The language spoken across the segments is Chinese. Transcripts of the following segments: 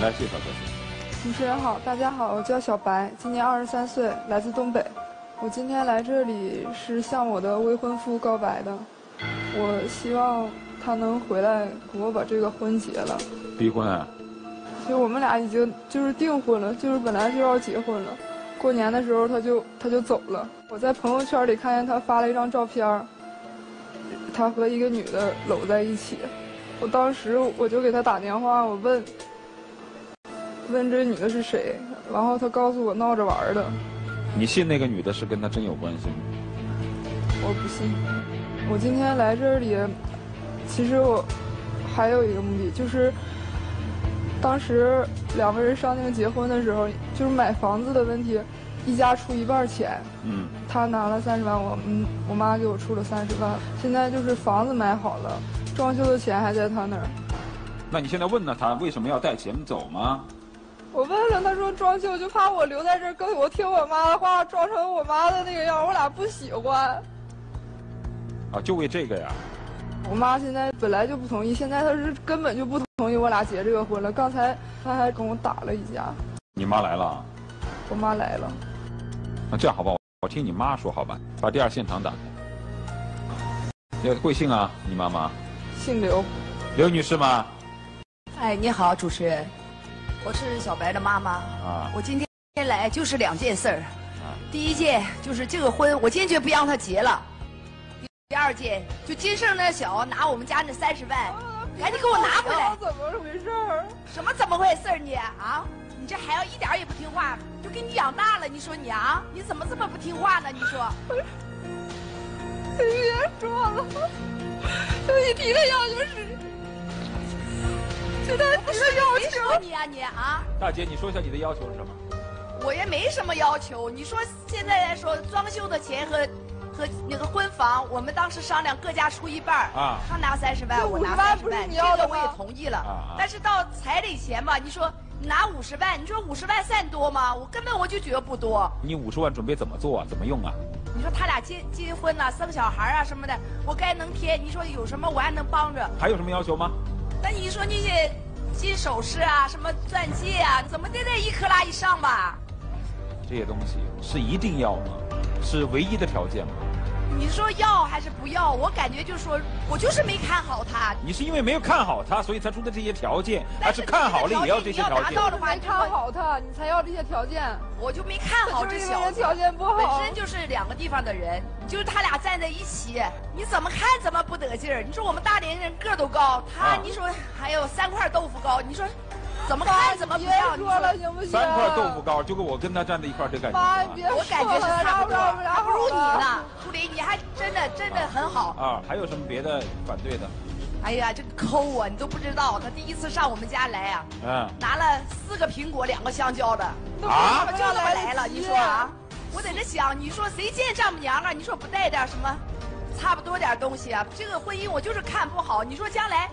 来介绍介绍。 主持人好，大家好，我叫小白，今年23岁，来自东北。我今天来这里是向我的未婚夫告白的，我希望他能回来跟我把这个婚结了。 离婚啊？ 就我们俩已经就是订婚了，就是本来就要结婚了。过年的时候他就走了。我在朋友圈里看见他发了一张照片，他和一个女的搂在一起。我当时我就给他打电话，我问这女的是谁，然后他告诉我闹着玩的。 你信那个女的是跟他真有关系吗？ 我不信。我今天来这里，其实我还有一个目的，就是当时两个人商定结婚的时候，就是买房子的问题，一家出一半钱。他拿了30万，我妈给我出了30万。现在就是房子买好了，装修的钱还在他那儿。 那你现在问了他为什么要带钱走吗？ 我问了，他说装修就怕我留在这儿跟我听我妈的话，装成我妈的那个样，我俩不喜欢。 啊，就为这个呀？ 我妈现在本来就不同意，现在她是根本就不同意我俩结这个婚了。刚才她还跟我打了一架。 你妈来了？ 我妈来了。 那这样好吧，我听你妈说好吧，把第二现场打开。贵姓啊？你妈妈？ 姓刘。 刘女士吗？ 哎，你好，主持人，我是小白的妈妈。啊，我今天来就是2件事儿。第一件就是这个婚，我坚决不让他结了。第二件就金盛那小拿我们家那30万，赶紧给我拿回来。 怎么回事儿？ 什么怎么回事儿你啊？你这孩子一点也不听话，就给你养大了，你说你啊，你怎么这么不听话呢？你说。 别说了，就你提的要求是。就他提的要求， 你啊你啊！ 大姐，你说一下你的要求是什么？ 我也没什么要求。你说现在来说，装修的钱和那个婚房，我们当时商量各家出一半啊，他拿30万，我拿30万，这个我也同意了。但是到彩礼钱吧，你说你拿50万，你说50万算多吗？我根本我就觉得不多。 你50万准备怎么做啊？怎么用啊？ 你说他俩结婚了，生小孩啊什么的，我该能贴。你说有什么我还能帮着？ 还有什么要求吗？ 那你说那些金首饰啊，什么钻戒啊，怎么得1克拉以上吧？ 这些东西是一定要吗？是唯一的条件吗？ 你说要还是不要？我感觉就是说我就是没看好他。 你是因为没有看好他，所以才出的这些条件，还是看好了也要这些条件？ 你要达到的话， 你看好他，你才要这些条件。 我就没看好这小子， 条件不好， 本身就是2个地方的人，就是他俩站在一起，你怎么看怎么不得劲儿。你说我们大连人个儿都高，他你说还有3块豆腐高，你说怎么看怎么不像？ 别说了行不行 ？3块豆腐高，就跟我跟他站在一块儿，这感觉。 我感觉是差不多，还不如你呢，朱琳，你还真的很好啊。还有什么别的反对的？ 哎呀，这抠啊，你都不知道，他第一次上我们家来啊，拿了4个苹果，2个香蕉的，啊，叫他来了，你说啊？我在这想，你说谁见丈母娘啊？你说不带点什么，差不多点东西啊？这个婚姻我就是看不好。你说将来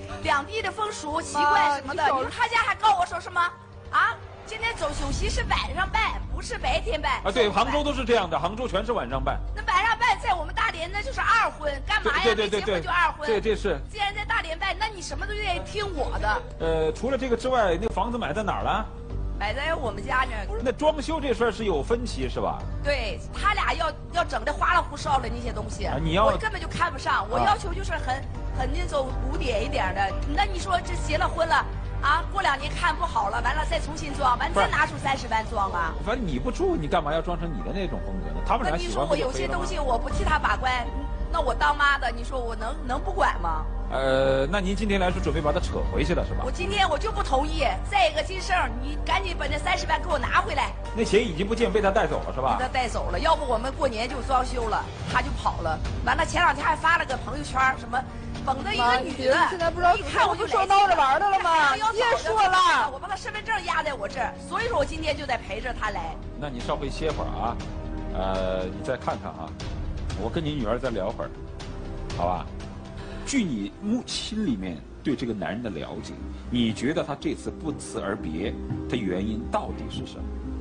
2地的风俗习惯什么的，你说他家还告我说什么啊？今天走酒席是晚上办，不是白天办啊？对，杭州都是这样的，杭州全是晚上办。 那晚上办，在我们大连那就是2婚，干嘛呀？没结婚就2婚。 对，这是。 既然在大连办，那你什么都得听我的。 除了这个之外，那房子买在哪儿了？ 买在我们家那儿。 那装修这事儿是有分歧是吧？ 对他俩要整的花里胡哨的那些东西，我根本就看不上。我要求就是很那种古典一点的。那你说这结了婚了？啊，过2年看不好了，完了再重新装，完再拿出30万装啊！ 反正你不住，你干嘛要装成你的那种风格呢？他们俩喜欢。 那你说我有些东西我不替他把关，那我当妈的，你说我能不管吗？ 那您今天来说准备把他扯回去了是吧？ 我今天我就不同意。再一个，金盛，你赶紧把那30万给我拿回来。 那钱已经不见，被他带走了是吧？ 被他带走了，要不我们过年就装修了，他就跑了。完了，前2天还发了个朋友圈，什么。捧着一个女的， 现在不知道一看我就说闹着玩的了吗？别说了， 我把他身份证压在我这儿，所以说我今天就得陪着他来。 那你稍微歇会儿啊，你再看看啊，我跟你女儿再聊会儿，好吧？据你心里面对这个男人的了解，你觉得他这次不辞而别，他原因到底是什么？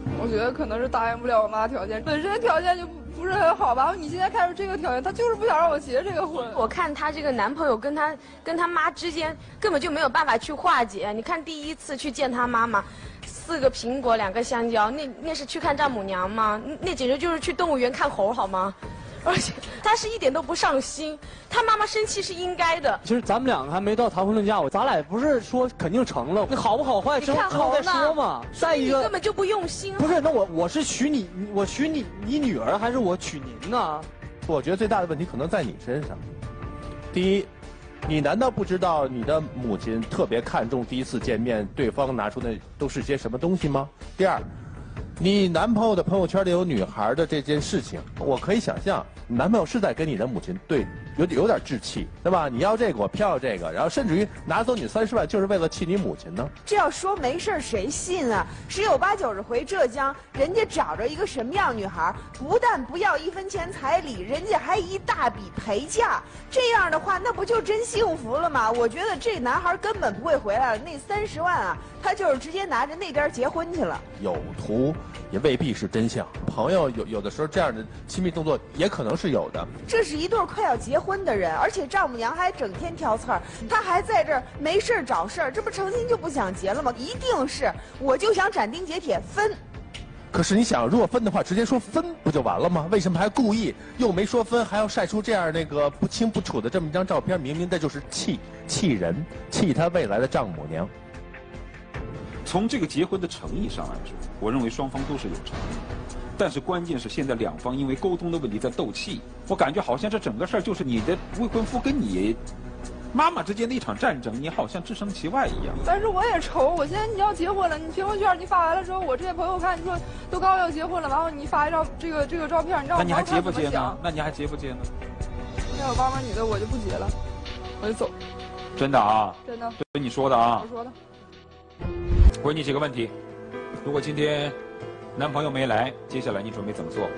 我觉得可能是答应不了我妈条件，本身条件就不是很好吧。你现在开始这个条件，她就是不想让我结这个婚。 我看她这个男朋友跟她妈之间根本就没有办法去化解。你看第一次去见她妈妈，4个苹果2个香蕉，那是去看丈母娘吗？那简直就是去动物园看猴好吗？而且他是一点都不上心，他妈妈生气是应该的。 其实咱们两个还没到谈婚论嫁，咱俩不是说肯定成了，那好不好坏之后再说嘛。再一个根本就不用心。 不是，那我是娶你，我娶你女儿还是我娶您呢？ 我觉得最大的问题可能在你身上。第一，你难道不知道你的母亲特别看重第一次见面对方拿出的都是些什么东西吗？第二，你男朋友的朋友圈里有女孩的这件事情，我可以想象，你男朋友是在跟你的母亲有点置气，对吧？你要这个，我偏要这个，然后甚至于拿走你30万，就是为了气你母亲呢。 这要说没事谁信啊？十有八九是回浙江，人家找着一个什么样女孩，不但不要1分钱彩礼，人家还一大笔陪嫁。这样的话，那不就真幸福了吗？我觉得这男孩根本不会回来了，那30万啊，他就是直接拿着那边结婚去了。 有图也未必是真相，朋友有的时候这样的亲密动作也可能是有的。 这是一对快要结婚的人，而且丈母娘还整天挑刺儿，他还在这儿没事找事儿，这不成心就不想结了吗？一定是，我就想斩钉截铁分。 可是你想，如果分的话，直接说分不就完了吗？为什么还故意又没说分，还要晒出这样那个不清不楚的这么一张照片？明明这就是气人，气他未来的丈母娘。 从这个结婚的诚意上来说，我认为双方都是有诚意，但是关键是现在两方因为沟通的问题在斗气。我感觉好像这整个事儿就是你的未婚夫跟你妈妈之间的一场战争，你好像置身其外一样。 但是我也愁，我现在你要结婚了，你结婚券你发完了之后，我这些朋友看你说都告诉要结婚了，然后你发一张这个照片，你让我那你还结不结呢？那你还结不结呢？ 要有爸妈女的我就不结了，我就走。 真的啊？ 真的。 对你说的啊？ 我说的。 问你几个问题，如果今天男朋友没来，接下来你准备怎么做？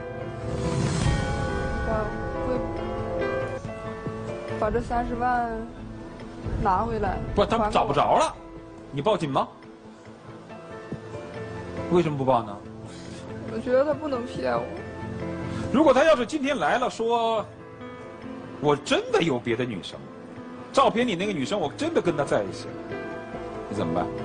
我会把这30万拿回来。 不，他们找不着了，你报警吗？为什么不报呢？ 我觉得他不能骗我。 如果他要是今天来了，说我真的有别的女生，照片里那个女生我真的跟她在一起了，你怎么办？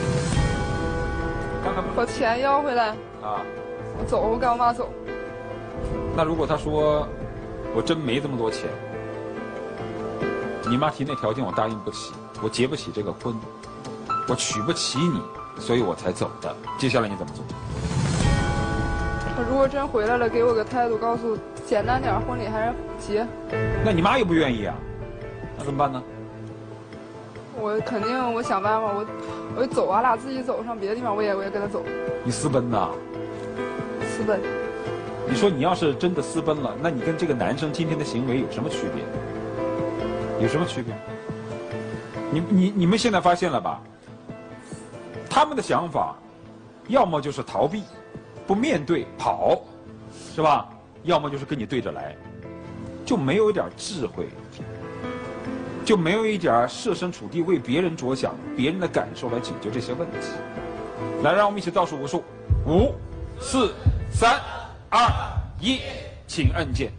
把钱要回来啊！ 我走，我跟我妈走。 那如果他说我真没这么多钱，你妈提那条件我答应不起，我结不起这个婚，我娶不起你，所以我才走的。接下来你怎么做？ 他如果真回来了，给我个态度，告诉简单点，婚礼还是结。 那你妈又不愿意啊，那怎么办呢？ 我肯定，我想办法，我就走，俺俩自己走上别的地方，我也跟他走。 你私奔呐？ 私奔。 你说你要是真的私奔了，那你跟这个男生今天的行为有什么区别？有什么区别？你们现在发现了吧？他们的想法，要么就是逃避，不面对跑，是吧？要么就是跟你对着来，就没有一点智慧。就没有一点设身处地为别人着想，别人的感受来解决这些问题。来，让我们一起倒数5数，5、4、3、2、1，请按键。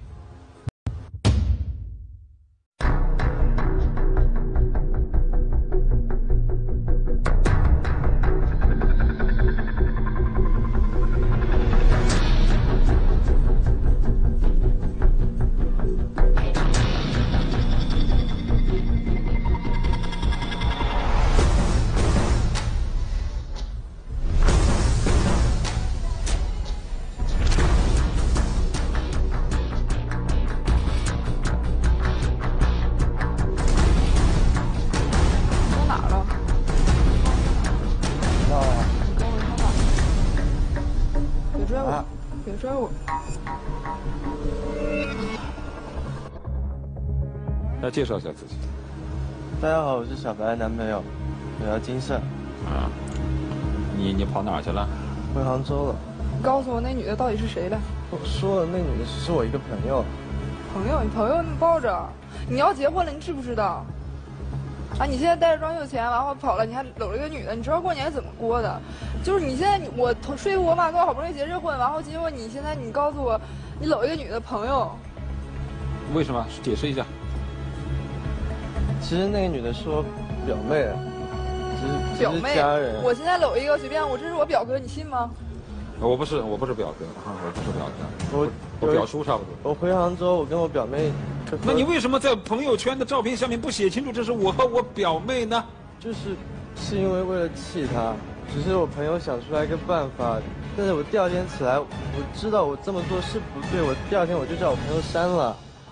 来介绍一下自己。 大家好，我是小白的男朋友，我叫金盛。 啊，你跑哪儿去了？ 回杭州了。 你告诉我那女的到底是谁了？ 我说了，那女的是我一个朋友。 朋友？你朋友你抱着？你要结婚了，你知不知道？ 啊，你现在带着装修钱，然后跑了，你还搂了一个女的，你知道过年怎么过的？就是你现在我说服我妈跟我好不容易结这婚，然后结果你现在你告诉我，你搂一个女的朋友， 为什么？解释一下。 其实那个女的是我表妹，只是家人。 我现在搂一个随便，我这是我表哥，你信吗？ 我不是表哥，我不是表哥，我表叔差不多。 我回杭州，我跟我表妹。 那你为什么在朋友圈的照片下面不写清楚这是我和我表妹呢？ 是因为为了气她，只是我朋友想出来一个办法，但是我第二天起来，我知道我这么做是不对，我第二天我就叫我朋友删了。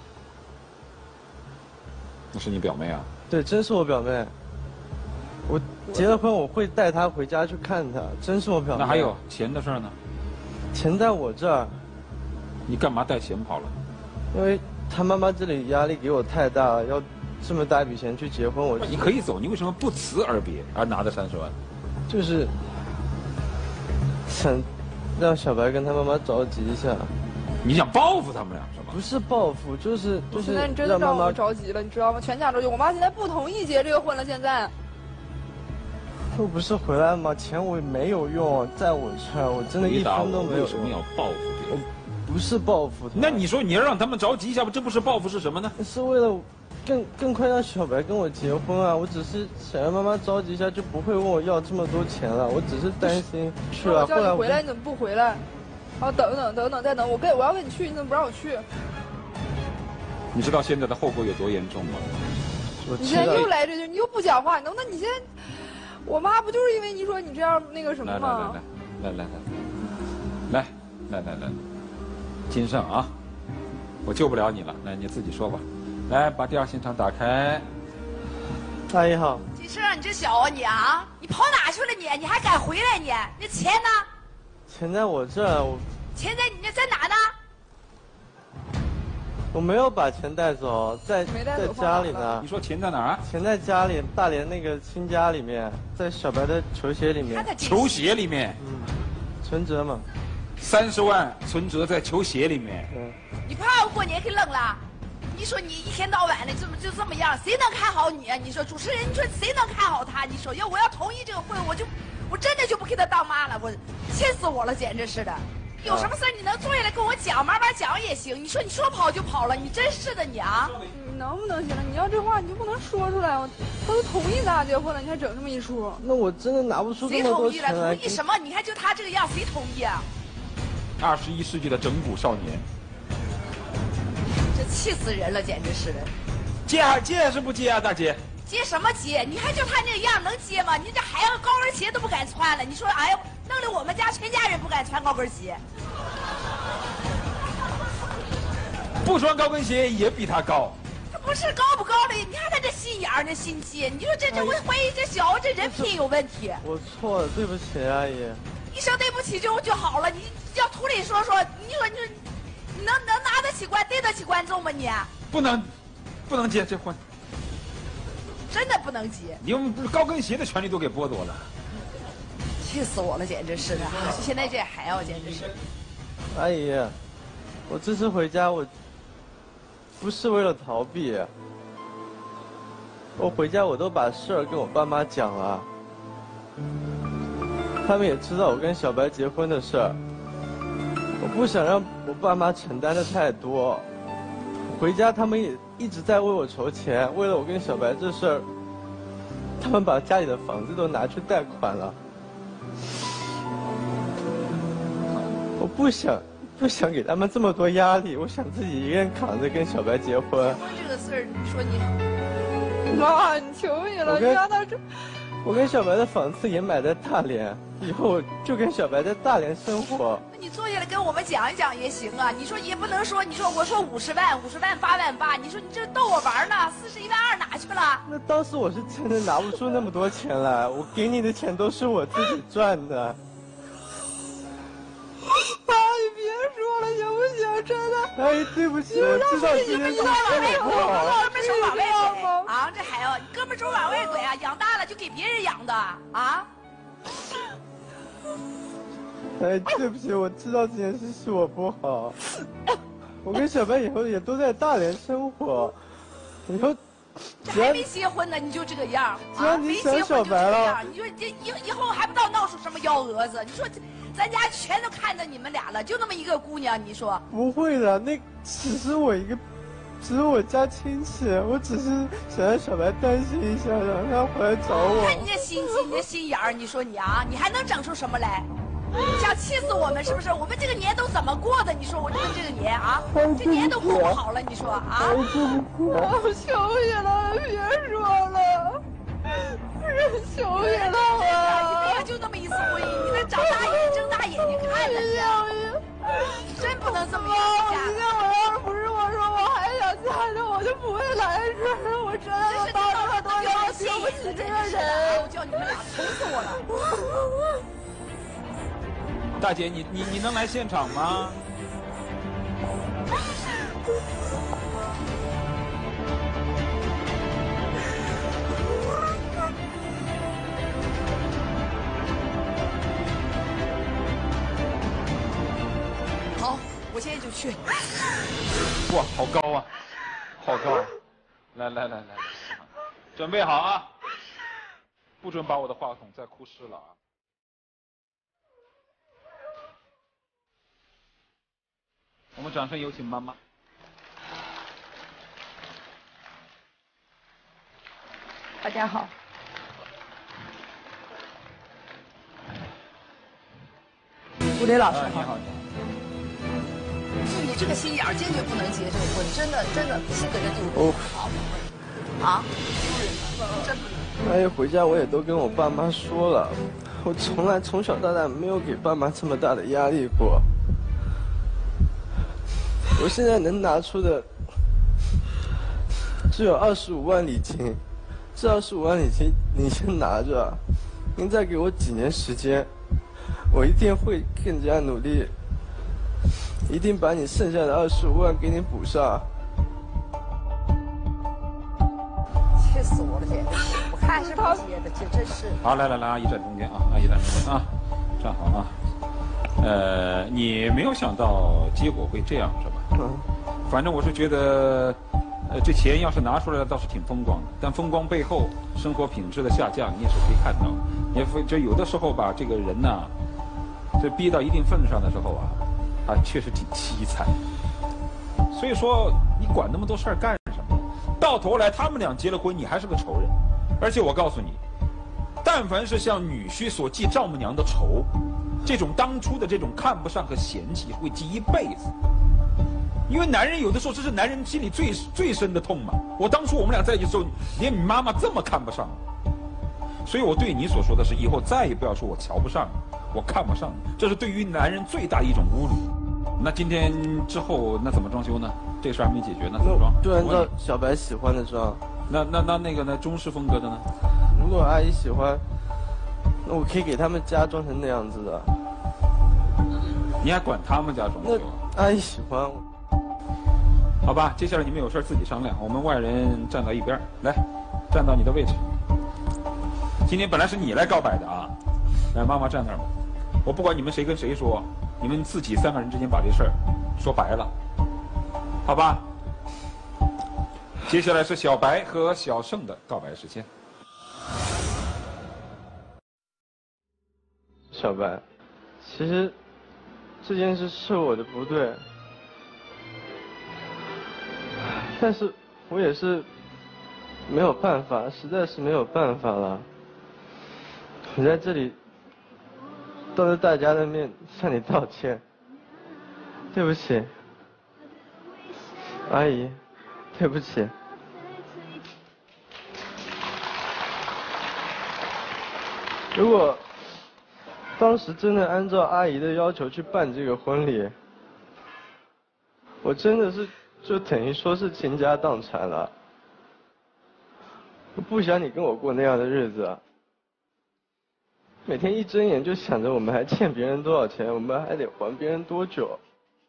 那是你表妹啊？ 对，真是我表妹。我结了婚，我会带她回家去看她，真是我表妹。 那还有钱的事呢？ 钱在我这儿。 你干嘛带钱跑了？ 因为她妈妈这里压力给我太大了，要这么大一笔钱去结婚， 你可以走，你为什么不辞而别而拿着30万？ 就是想让小白跟他妈妈着急一下。 你想报复他们俩是吧？ 不是报复，就是现在你真的让我着急了，你知道吗？全家着急。我妈现在不同意结这个婚了，现在。 又不是回来吗？钱我没有用，在我这儿，我真的一分都没有。 为什么要报复别人？ 不是报复他。 那你说你要让他们着急一下，这不是报复是什么呢？ 是为了更快让小白跟我结婚啊！我只是想让妈妈着急一下，就不会问我要这么多钱了。我只是担心去了。 我叫你回来，你怎么不回来？好，等再等，我要跟你去，你怎么不让我去？ 你知道现在的后果有多严重吗？ 你现在又来这句，你又不讲话，那你现在，我妈不就是因为你说你这样那个什么吗？ 来，金胜啊，我救不了你了，来你自己说吧。来，把第二现场打开。 阿姨好。 金胜，你这小啊你啊，你跑哪去了你？你还敢回来你？那钱呢？ 钱在我这儿， 钱在你那在哪呢？ 我没有把钱带走，在家里呢。 你说钱在哪儿啊？ 钱在家里，大连那个新家里面，在小白的球鞋里面。 球鞋里面？ 存折嘛。 30万存折在球鞋里面。 你怕我过年给扔了？你说你一天到晚的就这么样，谁能看好你啊？你说主持人，你说谁能看好他？你说我要同意这个婚，我真的就不给他当妈了，我气死我了，简直是的。有什么事你能坐下来跟我讲，慢慢讲也行。你说跑就跑了，你真是的你啊！ 你能不能行了？你要这话你就不能说出来。他都同意咱俩结婚了，你还整这么一出？ 那我真的拿不出这么多钱来。 谁同意了？同意什么？你看就他这个样，谁同意啊 ？21世纪的整蛊少年。 这气死人了，简直是的。 接还是不接啊，大姐？ 接什么接？你看就他那个样，能接吗？你这孩子高跟鞋都不敢穿了，你说哎呀，弄得我们家全家人不敢穿高跟鞋。 不穿高跟鞋也比他高。 他不是高不高的，你看他这心眼儿，那心机，你说我怀疑这小子这人品有问题。 我错了，对不起，阿姨。 一声对不起就好了，你要土里说，你说你能拿得起对得起观众吗你？ 不能结这婚。 真的不能结， 你用高跟鞋的权利都给剥夺了， 气死我了，简直是的！现在这孩子简直是。 阿姨，我这次回家我不是为了逃避，我回家我都把事儿跟我爸妈讲了，他们也知道我跟小白结婚的事儿，我不想让我爸妈承担的太多。回家他们也一直在为我筹钱，为了我跟小白这事儿，他们把家里的房子都拿去贷款了。我不想给他们这么多压力，我想自己一个人扛着跟小白结婚。 这个事儿，你说你， 妈，你求你了，你让他这。 我跟小白的房子也买在大连，以后我就跟小白在大连生活。 那你坐下来跟我们讲一讲也行啊。你说也不能说，我说50万8万8，你说你这逗我玩呢？41万2哪去了？ 那当时我是真的拿不出那么多钱来，我给你的钱都是我自己赚的。 妈，你别说了，行不行？真的。 阿姨，对不起，我知道今天是我不好。 哥们手往外怼啊！这孩子，你哥们手往外怼啊！养大了就给别人养的啊！ 哎，对不起，我知道这件事是我不好。我跟小白以后也都在大连生活，以后这还没结婚呢，你就这个样啊？ 没结婚就这个样，你说这以后还不知道闹出什么幺蛾子？你说咱家全都看着你们俩了，就那么一个姑娘，你说？ 不会的，那只是我家亲戚，我只是想让小白担心一下，让他回来找我。 看你这心机，你这心眼儿，你说你啊，你还能整出什么来？想气死我们是不是？我们这个年都怎么过的？你说我们这个年啊，这年都过不好了，你说啊？ 我求你了，别说了，求你了啊！ 你就那么一次婚姻，你得长大眼睁大眼睛看着去，真不能这么样下。 今天我要是不是我说我还想嫁着，我就不会来这儿。我真的当这么多年，我对不起这个人。 我叫你们俩愁死我了。 大姐，你能来现场吗？ 好，我现在就去。 哇，好高啊，好高！来，准备好啊！不准把我的话筒再哭湿了啊！我们掌声有请妈妈。 大家好。吴磊老师好。 你好。 就你这个心眼儿，坚决不能结这个婚，真的，心搁这丢人。好。啊？丢人，真不能。 阿姨回家我也都跟我爸妈说了，我从小到大没有给爸妈这么大的压力过。我现在能拿出的只有25万礼金，这25万礼金你先拿着，您再给我几年时间，我一定会更加努力，一定把你剩下的25万给你补上。 气死我了，简直是！我看是不接的，这真是。 好，来，阿姨站中间啊，阿姨站中间啊，站好啊。你没有想到结果会这样是吧？反正我是觉得，这钱要是拿出来了倒是挺风光的，但风光背后生活品质的下降你也是可以看到。也就有的时候吧，这个人呐，这逼到一定份上的时候啊，确实挺凄惨。所以说你管那么多事儿干什么？到头来他们俩结了婚，你还是个仇人。而且我告诉你，但凡是向女婿所记丈母娘的仇，这种当初的这种看不上和嫌弃会记一辈子。因为男人有的时候这是男人心里最深的痛嘛。我当初我们俩在一起的时候，连你妈妈这么看不上我，所以我对你所说的是，以后再也不要说我瞧不上你，我看不上你，这是对于男人最大的一种侮辱。那今天之后那怎么装修呢？这事还没解决呢，怎么装？ 就按照小白喜欢的装。 那个呢？中式风格的呢？ 如果阿姨喜欢，那我可以给他们家装成那样子的。 你还管他们家装修？ 那阿姨喜欢。 好吧，接下来你们有事自己商量，我们外人站到一边，来，站到你的位置。今天本来是你来告白的啊，来，妈妈站那儿吧。我不管你们谁跟谁说，你们自己3个人之间把这事儿说白了，好吧？接下来是小白和小盛的告白时间。 小白，其实这件事是我的不对。但是我也是没有办法，实在是没有办法了。我在这里当着大家的面向你道歉，对不起，阿姨，对不起。如果当时真的按照阿姨的要求去办这个婚礼，我真的是就等于说是倾家荡产了。我不想你跟我过那样的日子，每天一睁眼就想着我们还欠别人多少钱，我们还得还别人多久。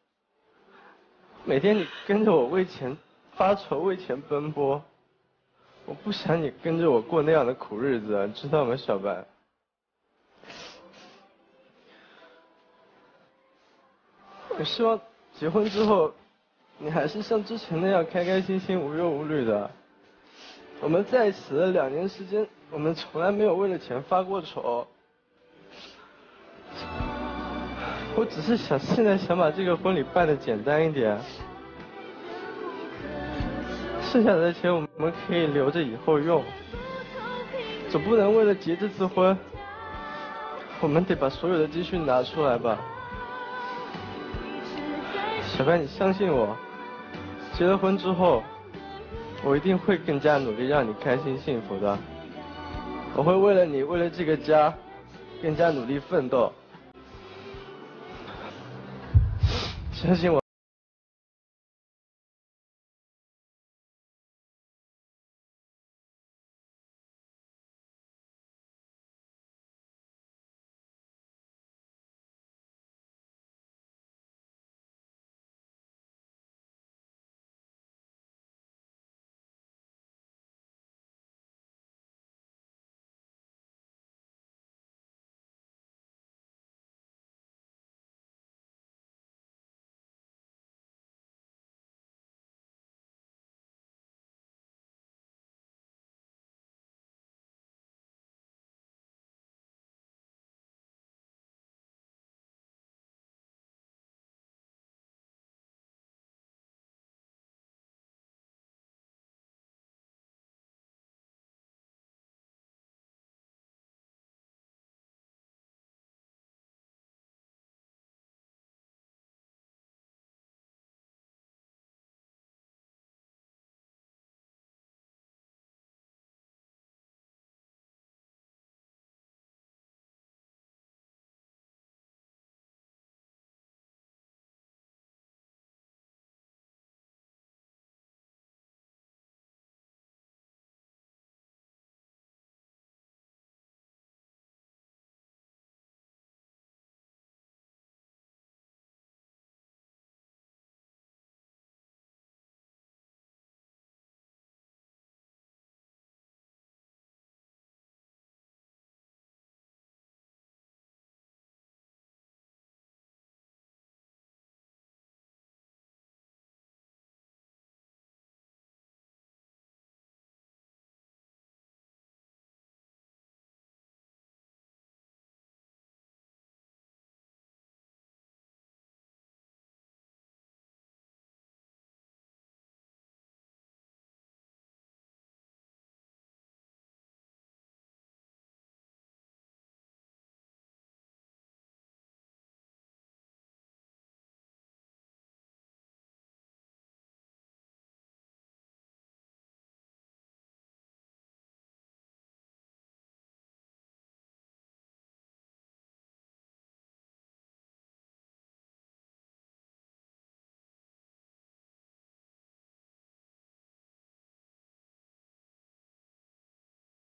每天你跟着我为钱发愁，为钱奔波，我不想你跟着我过那样的苦日子，知道吗，小白？我希望结婚之后，你还是像之前那样开开心心、无忧无虑的。 我们在一起的2年时间，我们从来没有为了钱发过愁。我只是现在想把这个婚礼办得简单一点，剩下的钱我们可以留着以后用，总不能为了结这次婚，我们得把所有的积蓄拿出来吧。小白，你相信我，结了婚之后，我一定会更加努力让你开心幸福的。我会为了你，为了这个家，更加努力奋斗。相信我。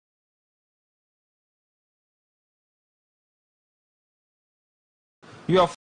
又要